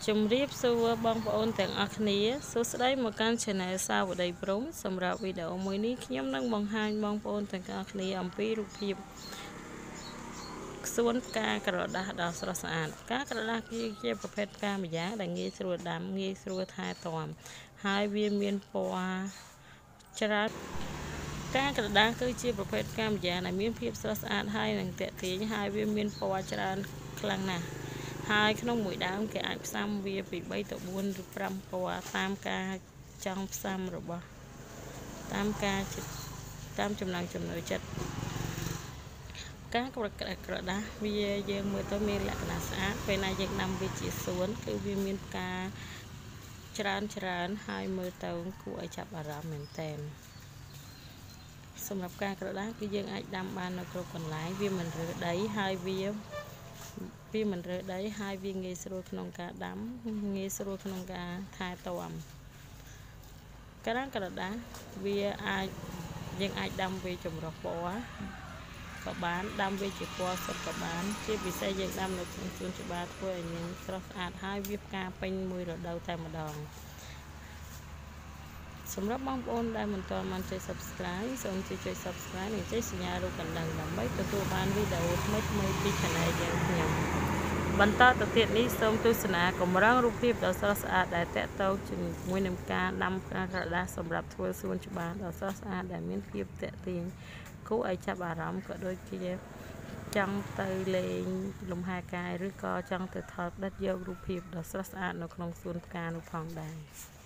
ជំរាបសួរបងប្អូនទាំងអស់គ្នាសួស្តីមកកាន់ Channel សាវតីព្រំសម្រាប់វីដេអូមួយនេះខ្ញុំនឹងបង្ហាញបងប្អូនទាំងអស់គ្នាអំពីរូបភាពសួនផ្កាក្រដាសដ៏ស្រស់ស្អាតផ្កាក្រដាសគឺជាប្រភេទផ្កាម្យ៉ាងដែលងាយស្រួលដាំងាយស្រួលថែទាំហើយវាមានពណ៌ច្រើនផ្កាក្រដាសគឺជាប្រភេទផ្កាម្យ៉ាងដែលមានភាពស្រស់ស្អាតហើយនឹងទាក់ទាញហើយវាមានពណ៌ច្រើនខ្លាំងណាស់ហើយក្នុងមួយដើមគេអាចផ្សំវាពី3ទៅ4ឬ5ពណ៌តាមការចង់ផ្សំរបស់តាមចំណង់ចំណូលចិត្តការក្រដាសវាយើងមើលទៅមានលក្ខណៈស្អាតពេលណាយើងដាំវាជាសួនគឺវាមានផ្កាច្រើនហើយមើលទៅគួរឲ្យចាប់អារម្មណ៍មែនទែនសម្រាប់ការក្រដាសគឺយើងអាចដាំបាននៅគ្រប់កន្លែងវាមិនរើដីហើយវាមិនរើដីហើយវាងាយស្រួលក្នុងការដាំងាយស្រួលក្នុងការថែទាំក្រដាសវាយើងអាចដាំវាចម្រុះពណ៌ក៏បានដាំវាជាពណ៌សុទ្ធក៏បានជាពិសេសយើងដាំនៅក្នុងសួនច្បារធ្វើឲ្យមានស្រស់ស្អាតហើយវាផ្កាពេញមួយរដូវតែម្ដងសម្រាប់បងប្អូនដែលមិនទាន់បានចុច Subscribe សូមជួយ Subscribe និងចុចសញ្ញារូបកណ្ដឹងដើម្បីទទួលបានវីដេអូថ្មីៗពី Channel យើងខ្ញុំបន្តទៅទៀតនេះសូមទស្សនាកម្រងរូបភាពដ៏ស្រស់ស្អាតដែលតាក់ទងជាមួយនឹងការដាំផ្កាក្រដាសសម្រាប់ធ្វើសួនច្បារដ៏ស្រស់ស្អាតដែលមានភាពតាក់ទាញគួរឲ្យចាប់អារម្មណ៍ក៏ដូចជាចង់ទៅលេងលំហែកាយឬក៏ចង់ទៅថតផ្ដិតយករូបភាពដ៏ស្រស់ស្អាតនៅក្នុងសួនផ្កានោះផងដែរ